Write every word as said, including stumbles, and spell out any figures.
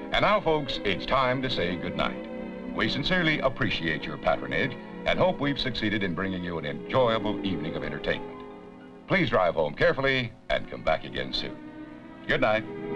And now, folks, it's time to say goodnight. We sincerely appreciate your patronage and hope we've succeeded in bringing you an enjoyable evening of entertainment. Please drive home carefully and come back again soon. Good night.